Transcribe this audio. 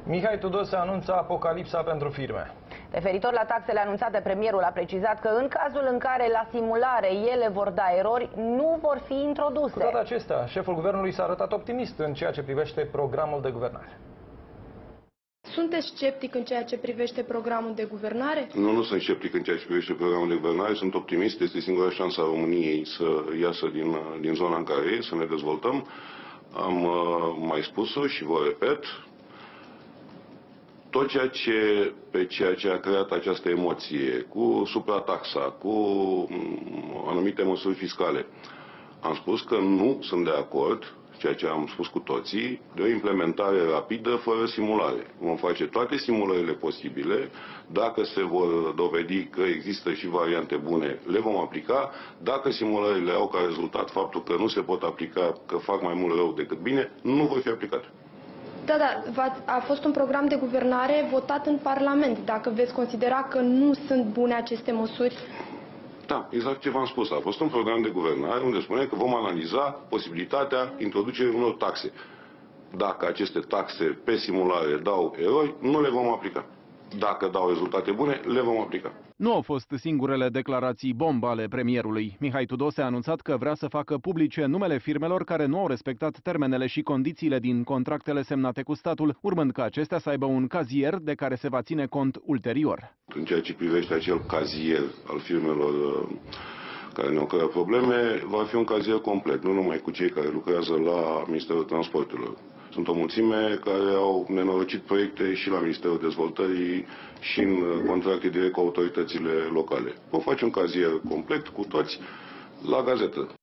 Mihai Tudose anunță apocalipsa pentru firme. Referitor la taxele anunțate, premierul a precizat că în cazul în care la simulare ele vor da erori, nu vor fi introduse. Cu toate acestea, șeful guvernului s-a arătat optimist în ceea ce privește programul de guvernare. Sunteți sceptic în ceea ce privește programul de guvernare? Nu sunt sceptic în ceea ce privește programul de guvernare, sunt optimist. Este singura șansă a României să iasă din zona în care e, să ne dezvoltăm. Am mai spus-o și vă repet, tot ceea ce a creat această emoție, cu suprataxa, cu anumite măsuri fiscale, am spus că nu sunt de acord, ceea ce am spus cu toții, de o implementare rapidă, fără simulare. Vom face toate simulările posibile. Dacă se vor dovedi că există și variante bune, le vom aplica. Dacă simulările au ca rezultat faptul că nu se pot aplica, că fac mai mult rău decât bine, nu vor fi aplicate. Da, a fost un program de guvernare votat în Parlament. Dacă veți considera că nu sunt bune aceste măsuri... Da, exact ce v-am spus. A fost un program de guvernare unde spune că vom analiza posibilitatea introducerii unor taxe. Dacă aceste taxe pe simulare dau erori, nu le vom aplica. Dacă dau rezultate bune, le vom aplica. Nu au fost singurele declarații bomba ale premierului. Mihai Tudose a anunțat că vrea să facă publice numele firmelor care nu au respectat termenele și condițiile din contractele semnate cu statul, urmând ca acestea să aibă un cazier de care se va ține cont ulterior. În ceea ce privește acel cazier al firmelor care ne-au creat probleme, va fi un cazier complet, nu numai cu cei care lucrează la Ministerul Transporturilor. Sunt o mulțime care au nenorocit proiecte și la Ministerul Dezvoltării și în contracte direct cu autoritățile locale. Vom face un cazier complet cu toți la gazetă.